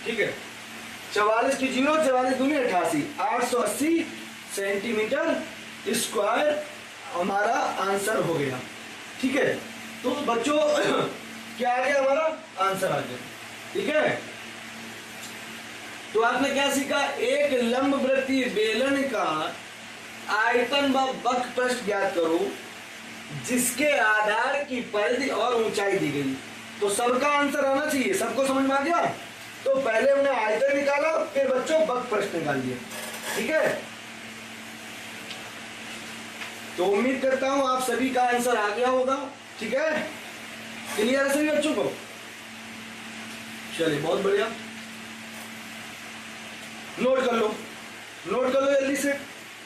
ठीक है, 44 की 0, 44 दूनी 88, 880 सेंटीमीटर स्क्वायर हमारा आंसर हो गया। ठीक है, तो बच्चों क्या आ गया, हमारा आंसर आ गया। ठीक है, तो आपने क्या सीखा, एक लंबवृत्तीय बेलन का आयतन व वक्रपृष्ठ ज्ञात करो जिसके आधार की परिधि और ऊंचाई दी गई। तो सबका आंसर आना चाहिए, सबको समझ में आ गया। तो पहले हमने आयतन निकाला, फिर बच्चों वक्रपृष्ठ निकाल दिया। ठीक है, तो उम्मीद करता हूं आप सभी का आंसर आ गया होगा। ठीक है, क्लियर है सभी बच्चों को? चलिए बहुत बढ़िया, नोट कर लो, नोट कर लो जल्दी से।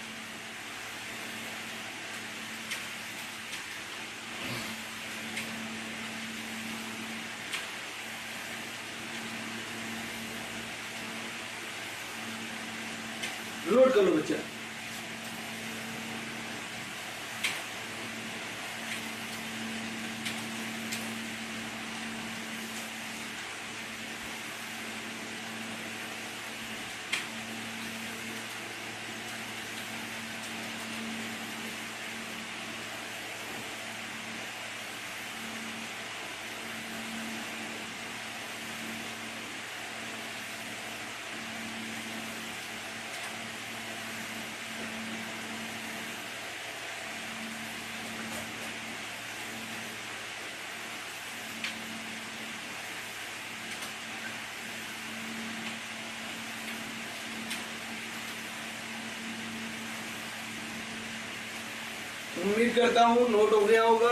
नोट कर लो बच्चा। उम्मीद करता हूं नोट हो गया होगा।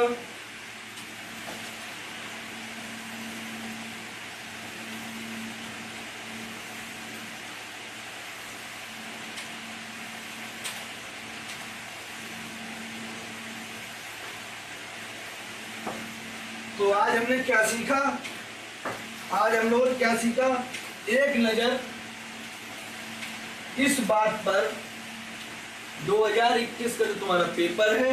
तो आज हमने क्या सीखा, आज हम लोग क्या सीखा, एक नजर इस बात पर 2021 का जो तुम्हारा पेपर है,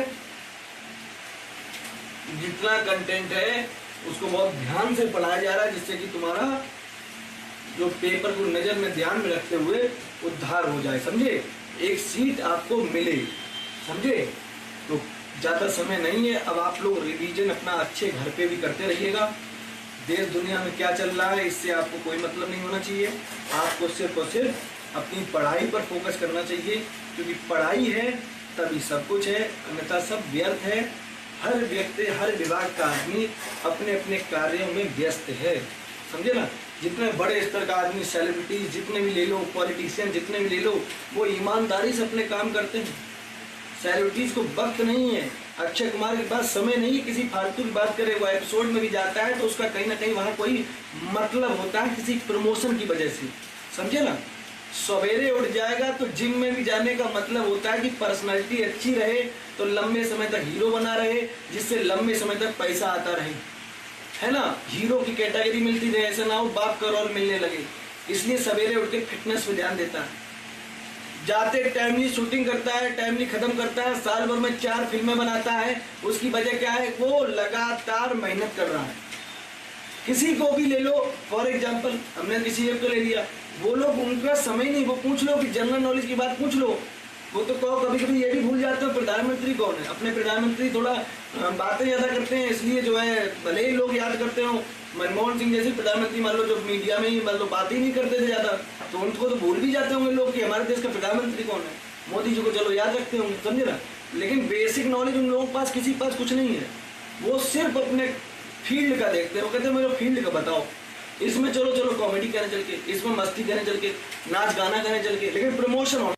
जितना कंटेंट है उसको बहुत ध्यान से पढ़ाया जा रहा है, जिससे कि तुम्हारा जो पेपर को नजर में ध्यान में रखते हुए उद्धार हो जाए। समझे, एक सीट आपको मिले। समझे, तो ज्यादा समय नहीं है, अब आप लोग रिवीजन अपना अच्छे घर पे भी करते रहिएगा। देश दुनिया में क्या चल रहा है इससे आपको कोई मतलब नहीं होना चाहिए। आपको सिर्फ और सिर्फ अपनी पढ़ाई पर फोकस करना चाहिए, क्योंकि पढ़ाई है तभी सब कुछ है, अन्यथा सब व्यर्थ है। हर व्यक्ति, हर विभाग का आदमी अपने अपने कार्यों में व्यस्त है। समझे ना, जितने बड़े स्तर का आदमी, सेलिब्रिटी जितने भी ले लो, पॉलिटिशियन जितने भी ले लो, वो ईमानदारी से अपने काम करते हैं। सेलिब्रिटीज को वक्त नहीं है, अक्षय कुमार के पास समय नहीं है किसी फालतू की बात करे। वो एपिसोड में भी जाता है तो उसका कहीं ना कहीं वहां कोई मतलब होता है, किसी प्रमोशन की वजह से। समझे ना, सवेरे उठ जाएगा तो जिम में भी जाने का मतलब होता है कि पर्सनालिटी अच्छी रहे, तो लंबे समय तक हीरो बना रहे, जिससे लंबे समय तक पैसा आता रहे, है ना, हीरो की कैटेगरी मिलती रहे, ऐसा ना हो बाप का रोल मिलने लगे। इसलिए सवेरे उठ के फिटनेस पे ध्यान देता है, जाते टाइमली शूटिंग करता है, टाइमली खत्म करता है, साल भर में 4 फिल्में बनाता है। उसकी वजह क्या है, वो लगातार मेहनत कर रहा है। किसी को भी ले लो, फॉर एग्जाम्पल हमने किसी एक को ले लिया, वो लोग, उनका समय नहीं, वो पूछ लो कि जनरल नॉलेज की बात पूछ लो, वो तो कहो कभी कभी ये भी भूल जाते हो प्रधानमंत्री कौन है। अपने प्रधानमंत्री थोड़ा बातें ज्यादा करते हैं, इसलिए जो है भले ही लोग याद करते हो। मनमोहन सिंह जैसे प्रधानमंत्री मान लो, जो मीडिया में ही मान लो बात ही नहीं करते थे ज्यादा, तो उनको तो भूल भी जाते होंगे लोग कि हमारे देश का प्रधानमंत्री कौन है। मोदी जी को चलो याद रखते होंगे, समझे ना, लेकिन बेसिक नॉलेज उन लोगों के पास, किसी के पास कुछ नहीं है। वो सिर्फ अपने फील्ड का देखते हैं, वो कहते हैं मेरे फील्ड का बताओ, इसमें चलो चलो कॉमेडी करने चल के, इसमें मस्ती करने चल के, नाच गाना करने चल के, लेकिन प्रमोशन होना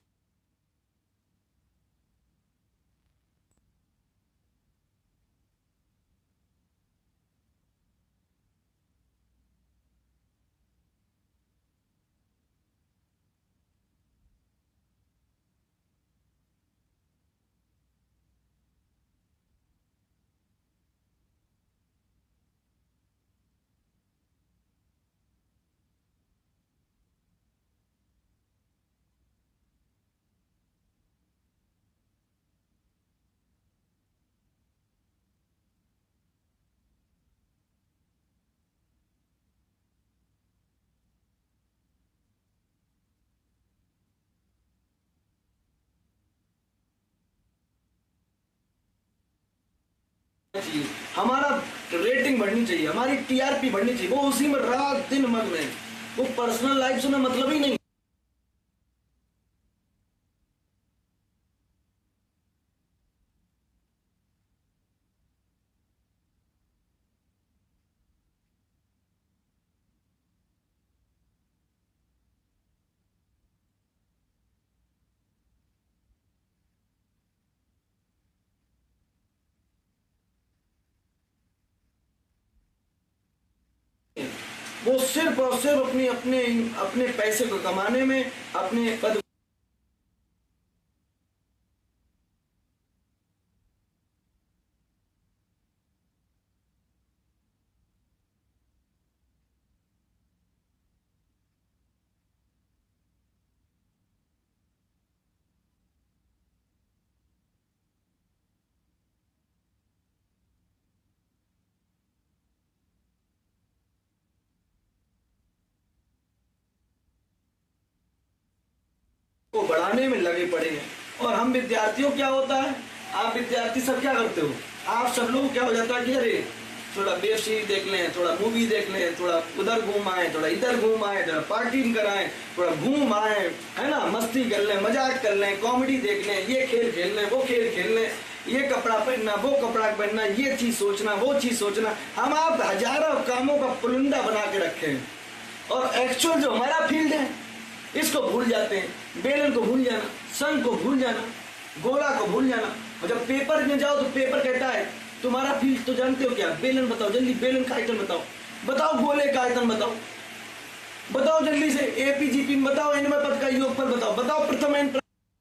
चाहिए, हमारा रेटिंग बढ़नी चाहिए, हमारी टीआरपी बढ़नी चाहिए। वो उसी में रात दिन मग्न है, वो पर्सनल लाइफ से उन्हें मतलब ही नहीं। वो सिर्फ और सिर्फ अपने अपने अपने पैसे को कमाने में, अपने पद को बढ़ाने में लगे पड़े हैं। और हम विद्यार्थियों क्या होता है, आप विद्यार्थी सब क्या करते हो, आप सब लोग क्या हो जाता है कि अरे थोड़ा वेब सीरीज देख लें, थोड़ा मूवी देख लें, थोड़ा उधर घूम आए, थोड़ा इधर घूम आए, थोड़ा पार्टी कराएं, थोड़ा घूम आए, है ना, मस्ती कर लें, मजाक कर लें, कॉमेडी देख लें, ये खेल खेल लें, वो खेल खेल लें, ये कपड़ा पहनना, वो कपड़ा पहनना, ये चीज सोचना, वो चीज सोचना। हम आप हजारों कामों का पुलिंदा बना के रखे हैं, और एक्चुअल जो हमारा फील्ड है इसको भूल जाते हैं। बेलन को भूल जाना, सन को भूल जाना, गोला को भूल जाना। और जब पेपर में जाओ तो पेपर कहता है तुम्हारा फील्ड तो जानते हो क्या, बेलन बताओ जल्दी, बेलन का आइटम बताओ, बताओ गोले का आइटम बताओ, बताओ जल्दी से एपीजीपी में बताओ, एनम पद का योगफल बताओ, बताओ प्रथम एन।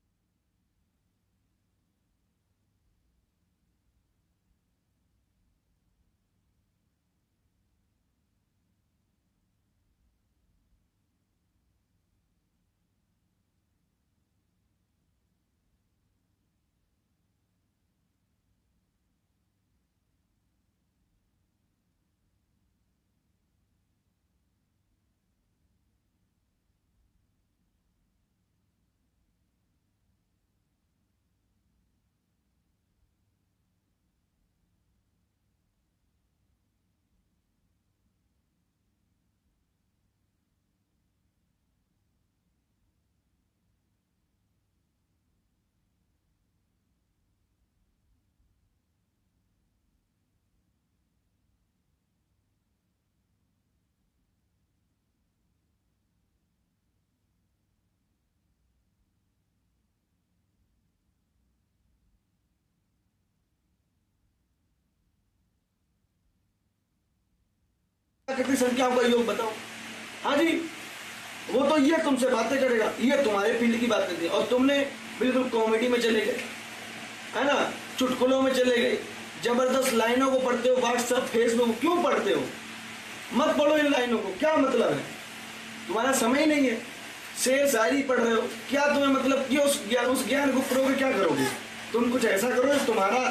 कितनी संख्याओं का योग बताओ। हाँ जी, वो तो ये तुमसे बातें करेगा, ये तुम्हारे फील्ड की बातें थी, और तुमने बिल्कुल कॉमेडी में चले गए, है ना, चुटकुलों में चले गए, जबरदस्त लाइनों को पढ़ते हो, व्हाट्सएप फेसबुक क्यों पढ़ते हो, मत पढ़ो इन लाइनों को, क्या मतलब है, तुम्हारा समय ही नहीं है। शेर शायरी पढ़ रहे हो, क्या तुम्हें मतलब कि उस ज्ञान को पढ़ोगे क्या करोगे, तुम कुछ ऐसा करो तुम्हारा।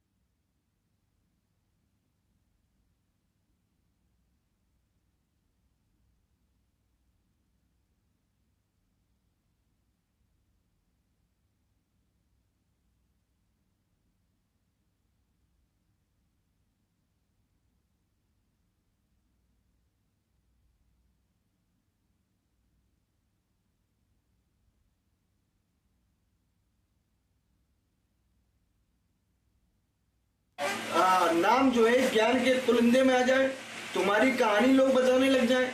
नाम जो है ज्ञान के पुलिंदे में आ जाए, तुम्हारी कहानी लोग बताने लग जाए।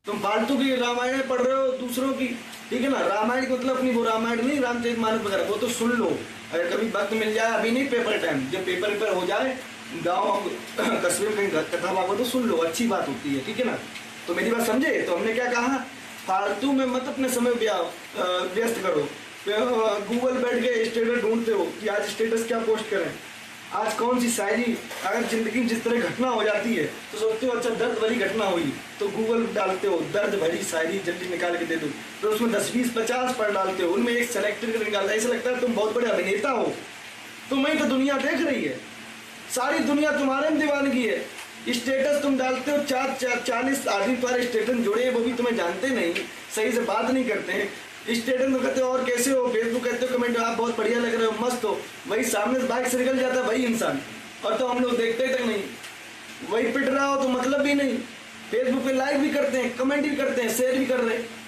तुम फालतू की रामायण पढ़ रहे हो दूसरों की, ठीक है ना। रामायण का मतलब अपनी वो रामायण नहीं, रामचरितमानस वगैरह, वो तो सुन लो अगर कभी वक्त मिल जाए, अभी नहीं पेपर टाइम, जब पेपर हो जाए गाँव कस्बे में कहीं कथा वाको तो सुन लो, अच्छी बात होती है, ठीक है ना। तो मेरी बात समझे। तो हमने क्या कहा, फालतू में मत अपने समय व्यस्त करो। गूगल बैठ के स्टेटस ढूंढते हो कि आज स्टेटस क्या पोस्ट करें, आज कौन सी शायरी, अगर जिंदगी में जिस तरह घटना हो जाती है तो सोचते हो अच्छा दर्द भरी घटना हुई, तो गूगल डालते हो दर्द भरी शायरी जल्दी निकाल के दे दो, तो उसमें 10 20 50 पढ़ डालते हो, उनमें एक सेलेक्टेड करके निकालता है। ऐसा लगता है तुम बहुत बड़े अभिनेता हो, तुम्हें तो दुनिया देख रही है, सारी दुनिया तुम्हारे में दीवानगी है। स्टेटस तुम डालते हो, 40 आदमी तुम्हारे स्टेटस जुड़े हैं, वो भी तुम्हें जानते नहीं, सही से बात नहीं करते हैं। स्टेटस में कहते हो और कैसे हो, फेसबुक कहते हो कमेंट आप बहुत बढ़िया लग रहे हो, मस्त हो, वही सामने से बाइक से निकल जाता है वही इंसान, और तो हम लोग देखते तक नहीं, वही पिट रहा हो तो मतलब भी नहीं, फेसबुक पे लाइक भी करते हैं, कमेंट भी करते हैं, शेयर भी कर रहे हैं,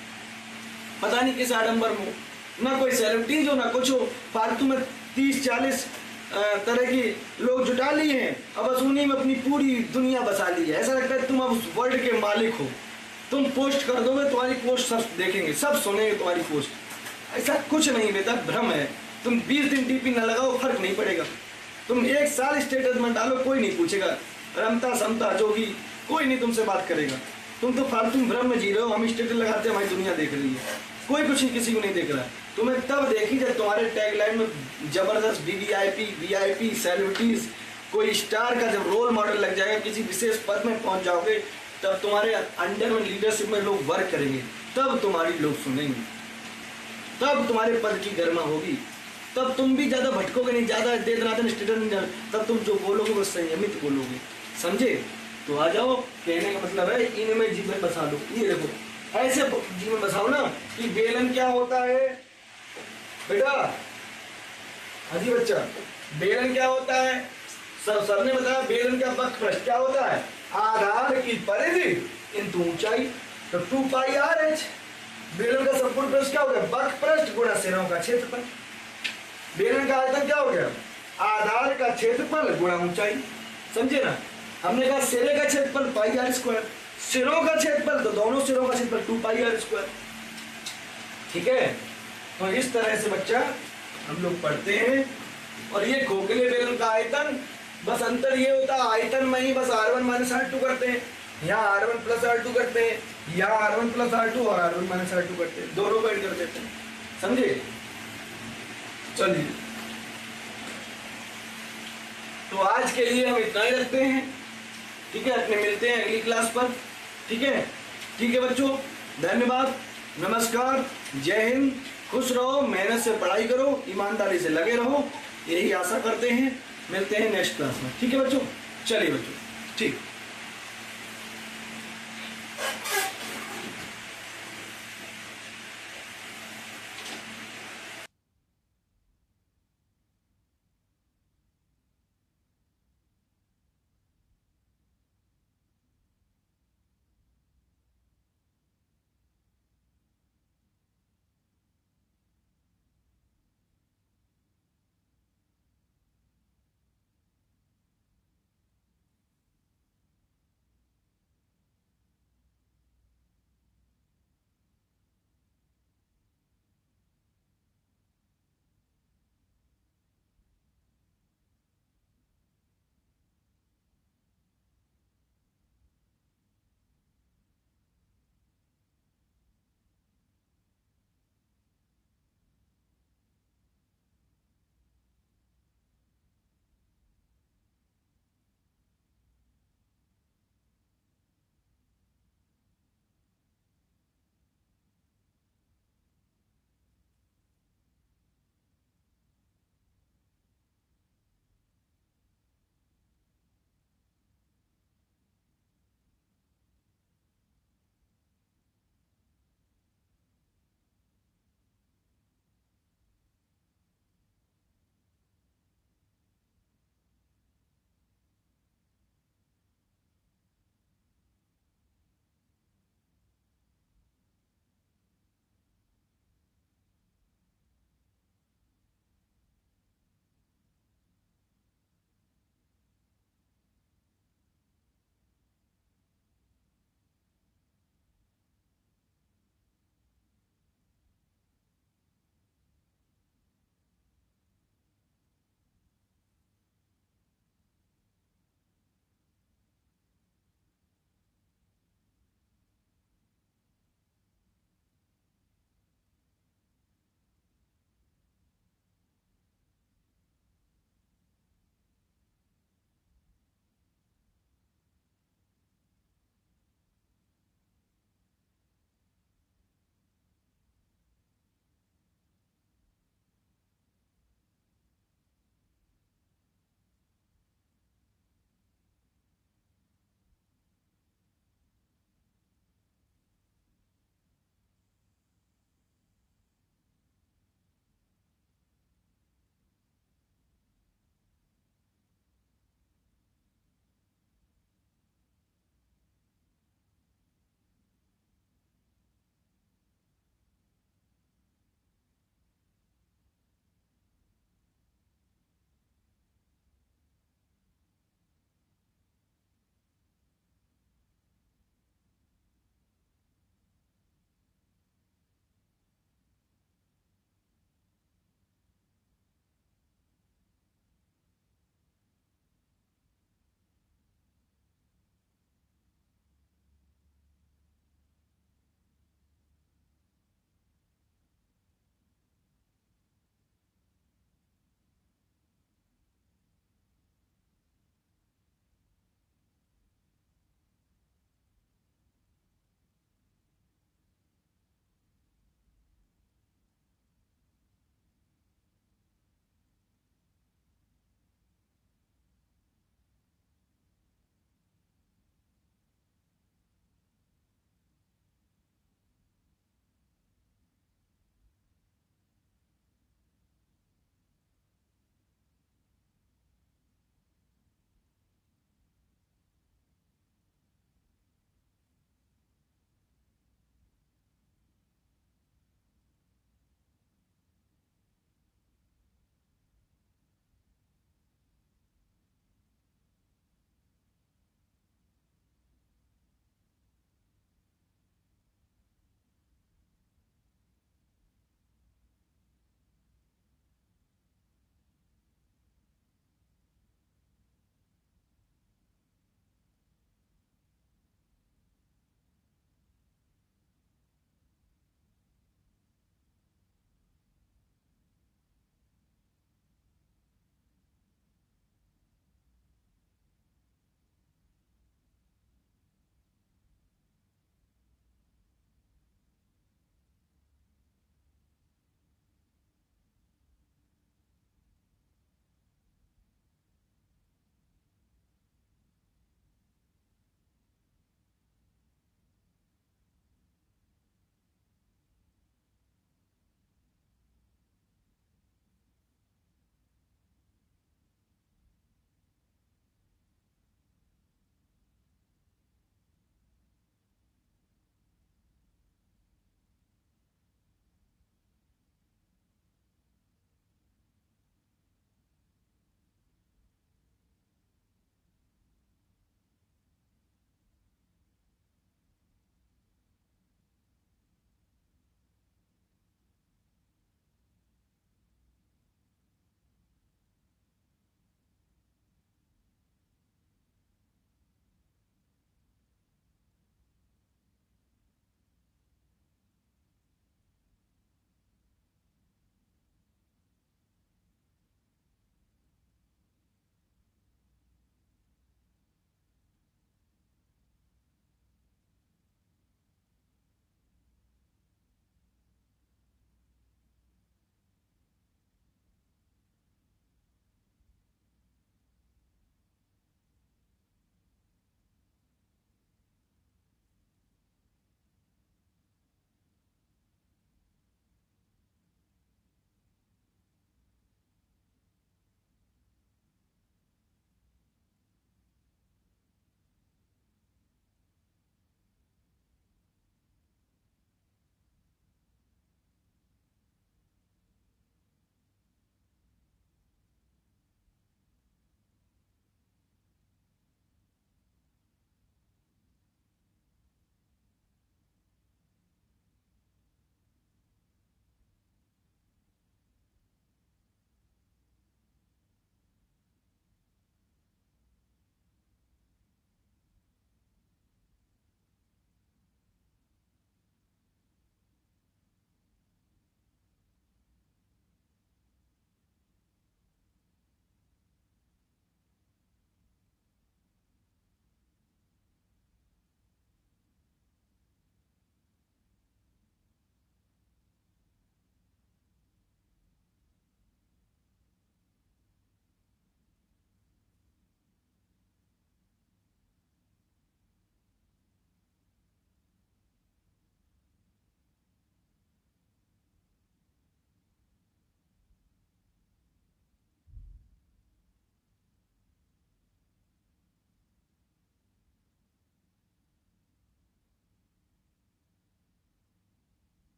पता नहीं किस आडंबर में, ना कोई सेलिब्रिटीज हो ना कुछ हो, फालतू में 30-40 तरह की लोग जुटा लिए हैं, अब बस उन्हीं में अपनी पूरी दुनिया बसा ली है। ऐसा लगता है तुम अब उस वर्ल्ड के मालिक हो, तुम पोस्ट कर दोगे तुम्हारी पोस्ट सब देखेंगे, सब सुनेंगे तुम्हारी पोस्ट। ऐसा कुछ नहीं बेटा, भ्रम है। तुम 20 दिन टीपी न लगाओ फर्क नहीं पड़ेगा, तुम 1 साल स्टेटस में डालो कोई नहीं पूछेगा, रमता समता जोगी कोई नहीं तुमसे बात करेगा। तुम तो फालतू भ्रम में जी रहे हो, हम स्टेटस लगाते हैं हमारी दुनिया देख रही है, कोई कुछ नहीं, किसी को नहीं देख रहा है। तुम्हें तब देखी जब तुम्हारे टैगलाइन में जबरदस्त वीवीआईपी सेलिब्रिटीज कोई स्टार का जब रोल मॉडल लग जाएगा, किसी विशेष पद में पहुंच जाओगे, तब तुम्हारे अंडर में लीडरशिप में लोग वर्क करेंगे, तब तुम्हारी लोग सुनेंगे, तब तुम्हारे पद की गरिमा होगी, तब तुम भी ज्यादा भटकोगे नहीं, ज्यादा देर रात स्टेटस नहीं जाना, तब तुम जो बोलोगे वो संयमित बोलोगे, समझे। तो आ जाओ, कहने का मतलब है इनमें जीवन बसा लो। ये देखो ऐसे जीवन बसाओ ना कि बेलन क्या होता है बेटा, हाजी बच्चा, बेलन क्या होता है, सर ने बताया बेलन का वक्रपृष्ठ क्या होता है, आधार की परिधि इंटू ऊंचाई, तो 2πr/h। बेलन का संपूर्ण पृष्ठ क्या हो गया, वक्रपृष्ठ गुणा सिरों का क्षेत्रफल। बेलन का आयतन क्या हो गया, आधार का क्षेत्रफल गुणा ऊंचाई, समझे ना। हमने कहा सिरे का क्षेत्रफल πr², सिरों का क्षेत्रफल तो दोनों सिरों का क्षेत्रफल 2πr², ठीक है। तो इस तरह से बच्चा हम लोग पढ़ते हैं। और ये खोखले बेलन का आयतन, बस अंतर ये होता है आयतन में ही बस R1 - R2 करते हैं, यहाँ R1 + R2 करते हैं, यहाँ R1 + R2 और R1 - R2 करते हैं, दोनों को ऐड कर देते हैं, समझे। चलिए, तो आज के लिए हम इतना ही रखते हैं, ठीक है। अपने मिलते हैं अगली क्लास पर, ठीक है। ठीक है बच्चों, धन्यवाद, नमस्कार, जय हिंद, खुश रहो, मेहनत से पढ़ाई करो, ईमानदारी से लगे रहो, यही आशा करते हैं। मिलते हैं नेक्स्ट क्लास में, ठीक है बच्चों। चलिए बच्चों, ठीक।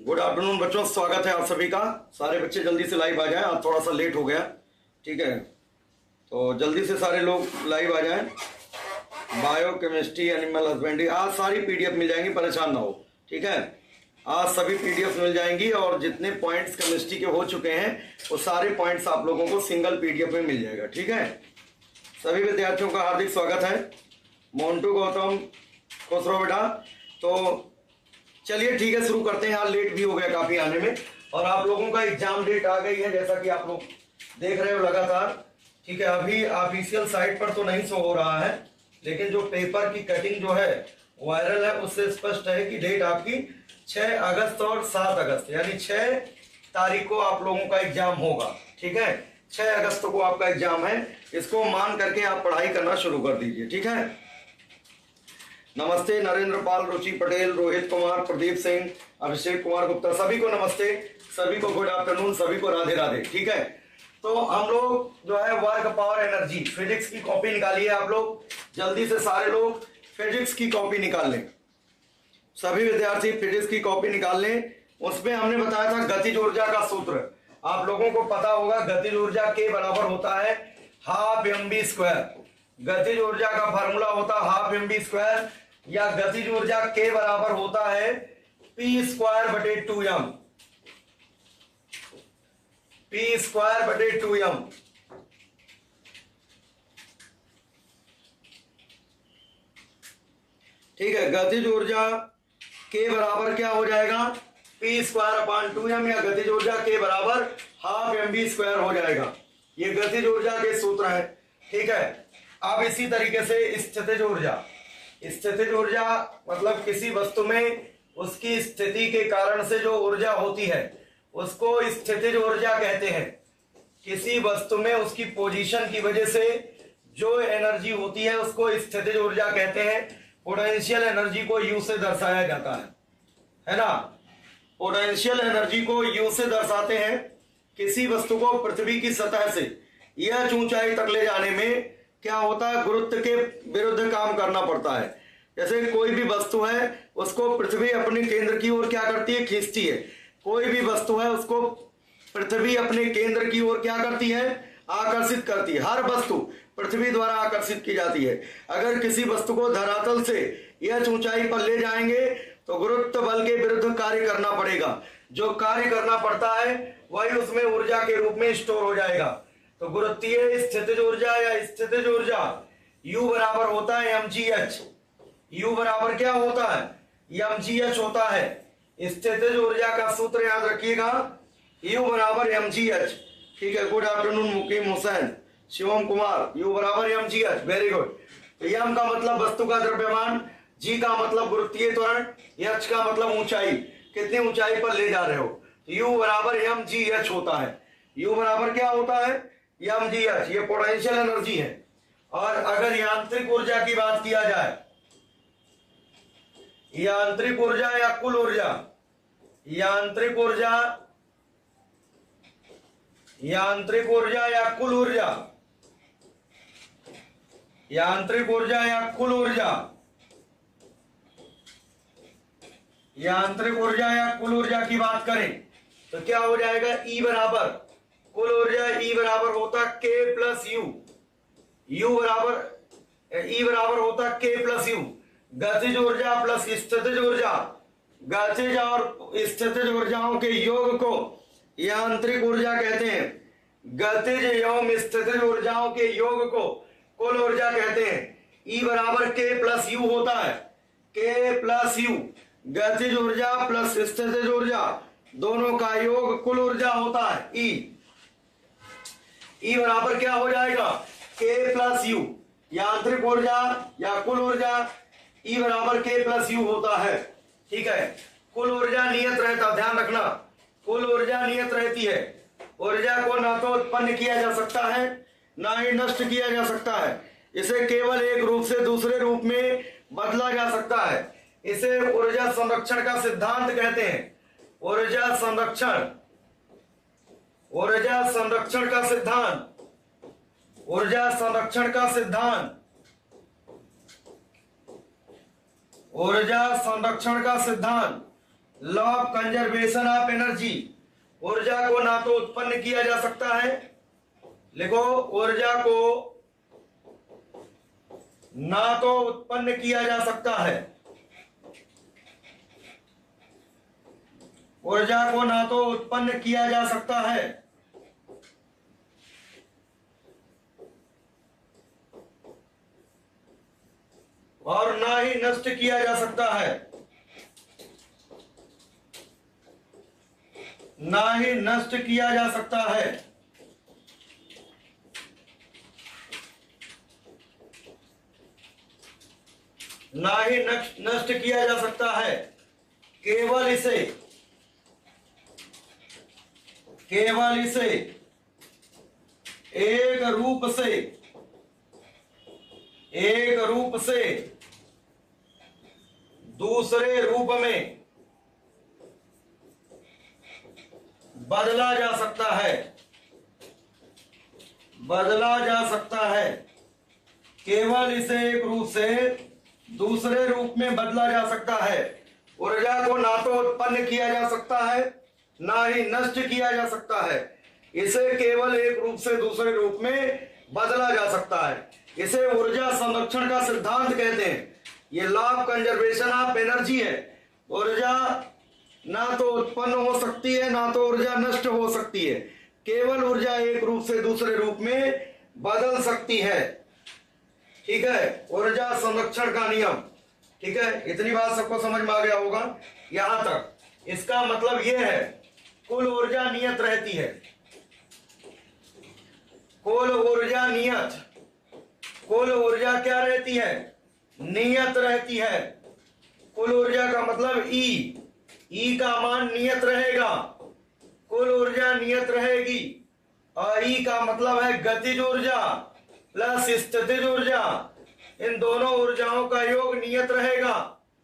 गुड आफ्टरनून बच्चों, स्वागत है आप सभी का। सारे बच्चे जल्दी से लाइव आ जाएं, आज थोड़ा सा लेट हो गया, ठीक है, तो जल्दी से सारे लोग लाइव आ जाएं। बायो केमिस्ट्री, एनिमल हस्बेंड्री, आज सारी पीडीएफ मिल जाएंगी, परेशान ना हो, ठीक है। आज सभी पीडीएफ मिल जाएंगी और जितने पॉइंट्स केमिस्ट्री के हो चुके हैं वो सारे पॉइंट्स आप लोगों को सिंगल पीडीएफ में मिल जाएगा, ठीक है। सभी विद्यार्थियों का हार्दिक स्वागत है। मोन्टू गौतम, खुश रहो बेटा। तो चलिए ठीक है, शुरू करते हैं। यहाँ लेट भी हो गया काफी आने में, और आप लोगों का एग्जाम डेट आ गई है जैसा कि आप लोग देख रहे हो लगातार, ठीक है। अभी ऑफिशियल साइट पर तो नहीं शो हो रहा है, लेकिन जो पेपर की कटिंग जो है वायरल है उससे स्पष्ट है कि डेट आपकी 6 अगस्त और 7 अगस्त, यानी 6 तारीख को आप लोगों का एग्जाम होगा, ठीक है। 6 अगस्त को आपका एग्जाम है, इसको मान करके आप पढ़ाई करना शुरू कर दीजिए, ठीक है। नमस्ते नरेंद्र पाल, रुचि पटेल, रोहित कुमार, प्रदीप सिंह, अभिषेक कुमार गुप्ता, सभी को नमस्ते, सभी को गुड आफ्टरनून, सभी को राधे राधे, ठीक है। तो हम लोग जो है वर्क पावर एनर्जी फिजिक्स की कॉपी निकालिए आप लोग, जल्दी से सारे लोग फिजिक्स की कॉपी निकाल लें। सभी विद्यार्थी फिजिक्स की कॉपी निकाल लें। उसमें हमने बताया था गतिज ऊर्जा का सूत्र, आप लोगों को पता होगा। गतिज ऊर्जा के बराबर होता है हाफ mv स्क्वायर। गतिज ऊर्जा का फार्मूला होता है हाफ mv स्क्वायर, या गतिज ऊर्जा के बराबर होता है p स्क्वायर बटे 2m, p स्क्वायर बटे 2m, ठीक है। गतिज ऊर्जा के बराबर क्या हो जाएगा, p स्क्वायर अपॉन 2m, या गतिज ऊर्जा के बराबर हाफ mv स्क्वायर हो जाएगा। ये गतिज ऊर्जा के सूत्र है, ठीक है। अब इसी तरीके से स्थितिज ऊर्जा, स्थितिज ऊर्जा मतलब किसी वस्तु में उसकी स्थिति के कारण से जो ऊर्जा होती है उसको स्थितिज ऊर्जा कहते हैं। किसी वस्तु में उसकी पोजीशन की वजह से जो एनर्जी होती है उसको स्थितिज ऊर्जा कहते हैं। पोटेंशियल एनर्जी को यू से दर्शाया जाता है ना। पोटेंशियल एनर्जी को यू से दर्शाते हैं। किसी वस्तु को पृथ्वी की सतह से यह ऊंचाई तक ले जाने में क्या होता है, गुरुत्व के विरुद्ध काम करना पड़ता है। जैसे कोई भी वस्तु है उसको पृथ्वी अपने केंद्र की ओर क्या करती है, खींचती है। कोई भी वस्तु है उसको पृथ्वी अपने केंद्र की ओर क्या करती है, आकर्षित करती है। हर वस्तु पृथ्वी द्वारा आकर्षित की जाती है। अगर किसी वस्तु को धरातल से यह ऊंचाई पर ले जाएंगे तो गुरुत्व बल के विरुद्ध कार्य करना पड़ेगा। जो कार्य करना पड़ता है वही उसमें ऊर्जा के रूप में स्टोर हो जाएगा। तो गुरुत्वीय स्थितिज ऊर्जा या स्थितिज ऊर्जा U बराबर होता है mgh। U बराबर क्या होता है, mgh होता है। स्थितिज ऊर्जा का सूत्र याद रखिएगा, U बराबर mgh, ठीक है। Good afternoon Mukeem Hussain, Shivam Kumar, U बराबर mgh, वेरी गुड। तो m का मतलब वस्तु का द्रव्यमान, g का मतलब गुरुत्वीय त्वरण, h का मतलब ऊंचाई, कितनी ऊंचाई पर ले जा रहे हो। तो U बराबर mgh होता है। U बराबर क्या होता है, mgh, ये पोटेंशियल एनर्जी है। और अगर यांत्रिक ऊर्जा की बात किया जाए, यांत्रिक ऊर्जा या कुल ऊर्जा, यांत्रिक ऊर्जा, यांत्रिक ऊर्जा या कुल ऊर्जा, यांत्रिक ऊर्जा या कुल ऊर्जा, यांत्रिक ऊर्जा या कुल ऊर्जा की बात करें तो क्या हो जाएगा, E बराबर कुल ऊर्जा, E बराबर होता K प्लस यू, U बराबर E बराबर होता K प्लस यू। गतिज ऊर्जा प्लस स्थितिज ऊर्जा, गतिज और स्थितिज ऊर्जाओं के योग को यांत्रिक ऊर्जा कहते हैं। गतिज एवं स्थितिज ऊर्जाओं के योग को कुल ऊर्जा कहते हैं। E बराबर K प्लस यू होता है, K प्लस यू। गतिज ऊर्जा प्लस स्थितिज ऊर्जा दोनों का योग कुल ऊर्जा होता है E। E बराबर क्या हो जाएगा, K प्लस यू। यांत्रिक ऊर्जा या कुल ऊर्जा E बराबर K प्लस यू होता है, ठीक है। कुल ऊर्जा नियत रहता, ध्यान रखना, कुल ऊर्जा नियत रहती है। ऊर्जा को ना तो उत्पन्न किया जा सकता है ना ही नष्ट किया जा सकता है। इसे केवल एक रूप से दूसरे रूप में बदला जा सकता है। इसे ऊर्जा संरक्षण का सिद्धांत कहते हैं। ऊर्जा संरक्षण, ऊर्जा संरक्षण का सिद्धांत, ऊर्जा संरक्षण का सिद्धांत, ऊर्जा संरक्षण का सिद्धांत law of conservation of energy, ऊर्जा को ना तो उत्पन्न किया जा सकता है, लिखो, ऊर्जा को ना तो उत्पन्न किया जा सकता है, ऊर्जा को ना तो उत्पन्न किया जा सकता है, और ना ही नष्ट किया जा सकता है, ना ही नष्ट किया जा सकता है। ना ही नष्ट किया जा सकता है, केवल इसे एक रूप से दूसरे रूप में बदला जा सकता है, केवल इसे एक रूप से दूसरे रूप में बदला जा सकता है। ऊर्जा को ना तो उत्पन्न किया जा सकता है, ना ही नष्ट किया जा सकता है, इसे केवल एक रूप से दूसरे रूप में बदला जा सकता है। इसे ऊर्जा संरक्षण का सिद्धांत कहते हैं। ये law of conservation of energy है। ऊर्जा ना तो उत्पन्न हो सकती है, ना तो ऊर्जा नष्ट हो सकती है, केवल ऊर्जा एक रूप से दूसरे रूप में बदल सकती है। ठीक है, ऊर्जा संरक्षण का नियम। ठीक है, इतनी बात सबको समझ में आ गया होगा यहां तक। इसका मतलब यह है, कुल ऊर्जा नियत रहती है, कुल ऊर्जा क्या रहती है? नियत रहती है। कुल ऊर्जा का मतलब ई का मान नियत रहेगा, कुल ऊर्जा नियत रहेगी। और ई का मतलब है गतिज ऊर्जा प्लस स्थितिज ऊर्जा, इन दोनों ऊर्जाओं का योग नियत रहेगा।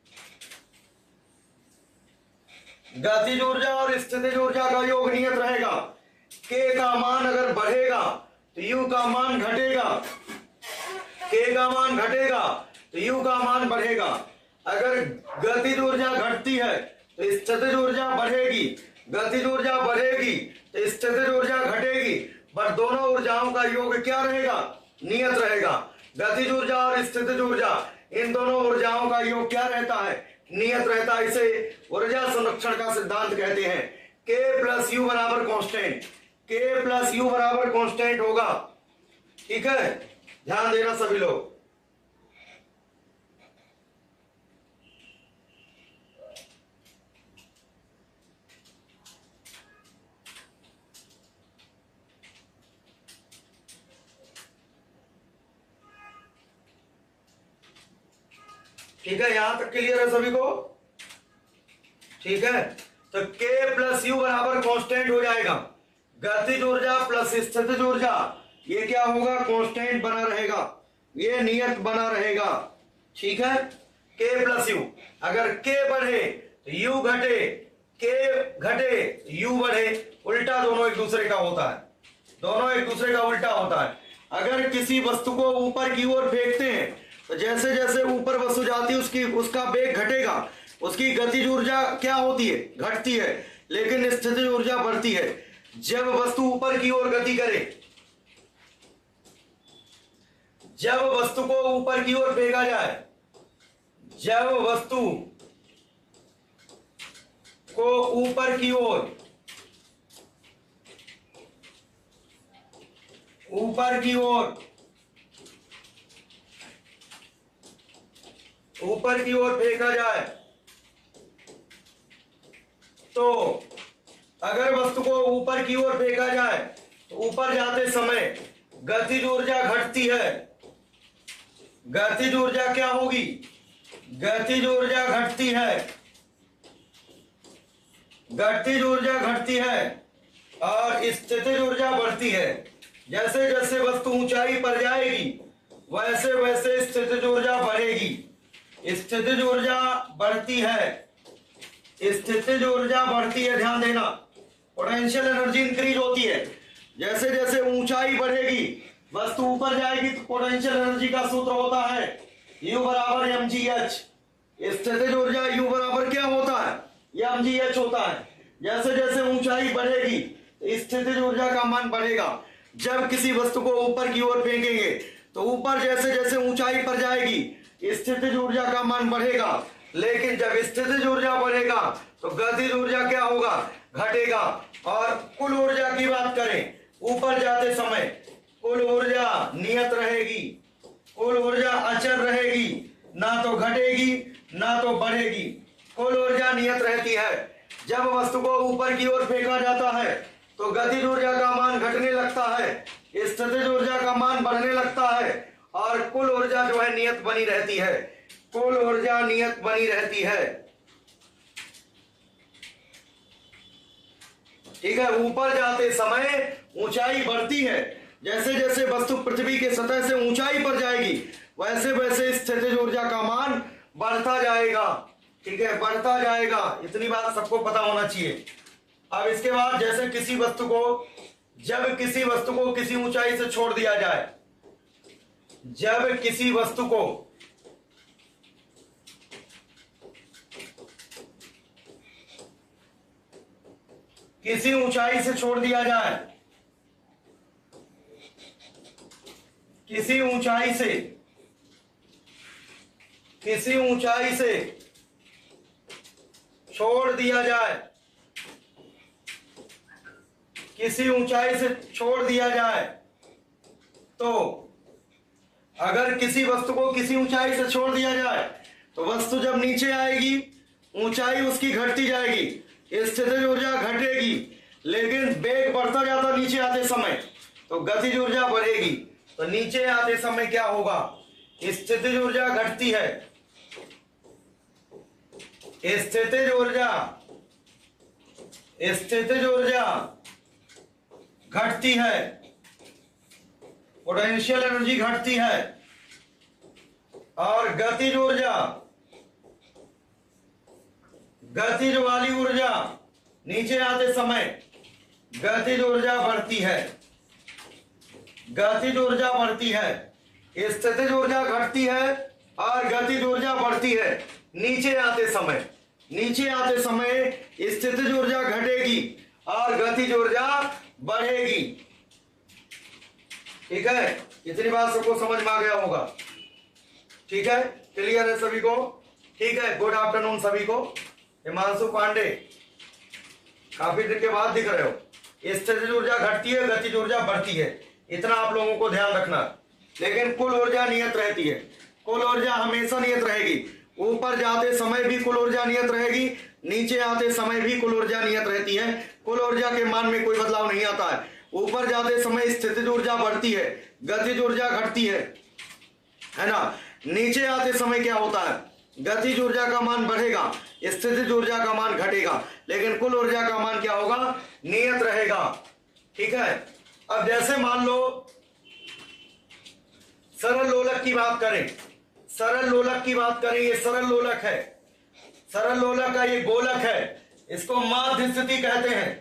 गतिज ऊर्जा और स्थितिज ऊर्जा का योग नियत रहेगा। के का मान अगर बढ़ेगा तो यू का मान घटेगा, के का मान घटेगा तो यू का मान बढ़ेगा। अगर गतिज ऊर्जा घटती है तो स्थितिज ऊर्जा बढ़ेगी, गतिज ऊर्जा बढ़ेगी तो स्थितिज ऊर्जा घटेगी, पर दोनों ऊर्जाओं का योग क्या रहेगा? नियत रहेगा। गतिज ऊर्जा और स्थितिज ऊर्जा, इन दोनों ऊर्जाओं का योग क्या रहता है? नियत रहता है। इसे ऊर्जा संरक्षण का सिद्धांत कहते हैं। के प्लस यू बराबर कांस्टेंट, के प्लस यू बराबर कांस्टेंट होगा। ठीक है, ध्यान देना सभी लोग। ठीक है, यहां तक क्लियर है सभी को? ठीक है, तो K प्लस यू बराबर कांस्टेंट हो जाएगा। गतिज ऊर्जा प्लस स्थितिज ऊर्जा, ये क्या होगा? कांस्टेंट बना रहेगा, ये नियत बना रहेगा। ठीक है, K प्लस यू। अगर K बढ़े तो U घटे, K घटे U बढ़े, उल्टा दोनों एक दूसरे का होता है, दोनों एक दूसरे का उल्टा होता है। अगर किसी वस्तु को ऊपर की ओर फेंकते हैं तो जैसे जैसे ऊपर वस्तु जाती है उसका वेग घटेगा, उसकी गतिज ऊर्जा क्या होती है? घटती है, लेकिन स्थितिज ऊर्जा बढ़ती है। जब वस्तु ऊपर की ओर गति करे, जब वस्तु को ऊपर की ओर फेंका जाए, जब वस्तु को ऊपर की ओर फेंका जाए, तो अगर वस्तु को ऊपर की ओर फेंका जाए तो ऊपर जाते समय गतिज ऊर्जा घटती है। गतिज ऊर्जा क्या होगी? गतिज ऊर्जा घटती है, गतिज ऊर्जा घटती है और स्थितिज ऊर्जा बढ़ती है। जैसे जैसे वस्तु ऊंचाई पर जाएगी वैसे वैसे स्थितिज ऊर्जा बढ़ेगी। स्थितिज ऊर्जा बढ़ती है, स्थितिज ऊर्जा बढ़ती है, ध्यान देना। पोटेंशियल एनर्जी इंक्रीज होती है। जैसे जैसे ऊंचाई बढ़ेगी, वस्तु ऊपर जाएगी, तो पोटेंशियल एनर्जी का सूत्र होता है U बराबर mgh। स्थितिज ऊर्जा U बराबर क्या होता है? mgh होता है। जैसे जैसे ऊंचाई बढ़ेगी स्थितिज ऊर्जा का मान बढ़ेगा। जब किसी वस्तु को ऊपर की ओर फेंकेंगे तो ऊपर जैसे जैसे ऊंचाई पर जाएगी स्थितिज ऊर्जा का मान बढ़ेगा, लेकिन जब स्थितिज ऊर्जा बढ़ेगा तो गतिज ऊर्जा क्या होगा, घटेगा। और कुल ऊर्जा की बात करें, ऊपर जाते समय कुल ऊर्जा नियत रहेगी, कुल ऊर्जा अचर रहेगी, ना तो घटेगी ना तो बढ़ेगी, कुल ऊर्जा नियत रहती है। जब वस्तु को ऊपर की ओर फेंका जाता है तो गतिज ऊर्जा का मान घटने लगता है, स्थितिज ऊर्जा का मान बढ़ने लगता है और कुल ऊर्जा जो है नियत बनी रहती है, कुल ऊर्जा नियत बनी रहती है। ठीक है, ऊपर जाते समय ऊंचाई बढ़ती है, जैसे जैसे वस्तु पृथ्वी के सतह से ऊंचाई पर जाएगी वैसे वैसे स्थितिज ऊर्जा का मान बढ़ता जाएगा। ठीक है, बढ़ता जाएगा, इतनी बात सबको पता होना चाहिए। अब इसके बाद जैसे किसी वस्तु को, जब किसी वस्तु को किसी ऊंचाई से छोड़ दिया जाए, जब किसी वस्तु को किसी ऊंचाई से छोड़ दिया जाए, किसी ऊंचाई से छोड़ दिया जाए, किसी ऊंचाई से छोड़ दिया जाए, तो अगर किसी वस्तु को किसी ऊंचाई से छोड़ दिया जाए तो वस्तु जब नीचे आएगी ऊंचाई उसकी घटती जाएगी, स्थितिज ऊर्जा घटेगी, लेकिन वेग बढ़ता जाता नीचे आते समय तो गतिज ऊर्जा बढ़ेगी। तो नीचे आते समय क्या होगा, स्थितिज ऊर्जा घटती है, स्थितिज ऊर्जा घटती है, पोटेंशियल एनर्जी घटती है और गतिज वाली ऊर्जा नीचे आते समय गतिज ऊर्जा बढ़ती है, गतिज ऊर्जा बढ़ती है, स्थितिज ऊर्जा घटती है और गतिज ऊर्जा बढ़ती है। नीचे आते समय स्थितिज ऊर्जा घटेगी और गतिज ऊर्जा बढ़ेगी। ठीक है, इतनी बात सबको समझ में आ गया होगा। ठीक है, क्लियर है सभी को? ठीक है, गुड आफ्टरनून सभी को। हिमांशु पांडे, काफी दिन के बाद दिख रहे हो। स्थितिज ऊर्जा घटती है, गतिज ऊर्जा बढ़ती है, इतना आप लोगों को ध्यान रखना। लेकिन कुल ऊर्जा नियत रहती है, कुल ऊर्जा हमेशा नियत रहेगी। ऊपर जाते समय भी कुल ऊर्जा नियत रहेगी, नीचे आते समय भी कुल ऊर्जा नियत रहती है। कुल ऊर्जा के मान में कोई बदलाव नहीं आता है। ऊपर जाते समय स्थितिज ऊर्जा बढ़ती है, गतिज ऊर्जा घटती है ना। नीचे आते समय क्या होता है, गतिज ऊर्जा का मान बढ़ेगा, स्थितिज ऊर्जा का मान घटेगा, लेकिन कुल ऊर्जा का मान क्या होगा, नियत रहेगा। ठीक है, अब जैसे मान लो सरल लोलक की बात करें, सरल लोलक की बात करें, ये सरल लोलक है, सरल लोलक का ये गोलक है, इसको माध्य स्थिति कहते हैं।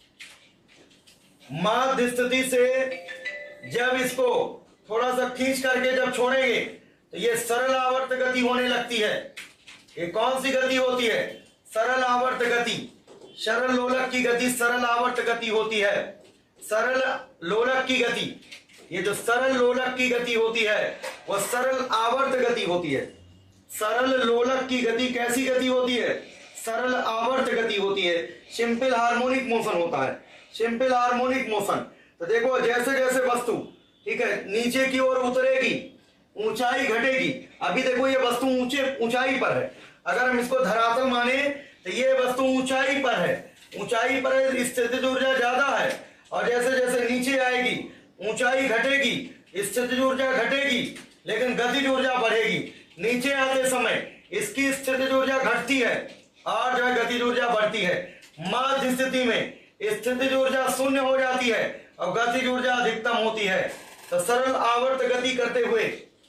माध्य स्थिति से जब इसको थोड़ा सा खींच करके जब छोड़ेंगे तो ये सरल आवर्त गति होने लगती है। ये कौन सी गति होती है, सरल आवर्त गति। सरल लोलक की गति सरल आवर्त गति होती है। सरल लोलक की गति, ये जो सरल लोलक की गति होती है वह सरल आवर्त गति होती है। सरल लोलक की गति कैसी गति होती है, सरल आवर्त गति होती है। सिंपल हार्मोनिक मोशन होता है, सिंपल हार्मोनिक मोशन। तो देखो जैसे जैसे वस्तु, ठीक है, नीचे की ओर उतरेगी ऊंचाई घटेगी। अभी देखो ये वस्तु ऊंचाई पर है, अगर हम इसको धरातल माने तो ये वस्तु ऊंचाई पर है, ऊंचाई पर है, स्थितिज ऊर्जा ज्यादा है। और जैसे जैसे नीचे आएगी ऊंचाई घटेगी, स्थितिज ऊर्जा घटेगी, लेकिन गतिज ऊर्जा बढ़ेगी। नीचे आते समय इसकी स्थितिज ऊर्जा घटती है और जो है गतिज ऊर्जा बढ़ती है। माध्य स्थिति में स्थितिज ऊर्जा शून्य हो जाती है और गतिज ऊर्जा अधिकतम होती है। तो सरल आवर्त गति करते हुए,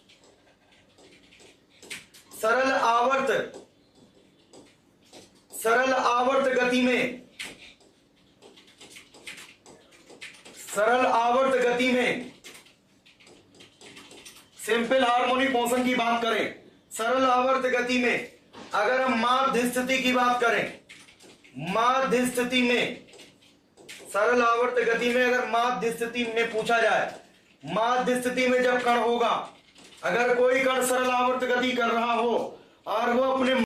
सरल आवर्त गति में, सरल आवर्त गति में सिंपल हार्मोनिक मोशन की बात करें, सरल आवर्त गति में अगर हम माध्य स्थिति की बात करें, माध्य स्थिति में, सरल आवर्त गति में अगर माध्य स्थिति में पूछा जाए, माध्य स्थिति में जब कण होगा, अगर कोई कण सरल आवर्त गति कर रहा हो और वो अपने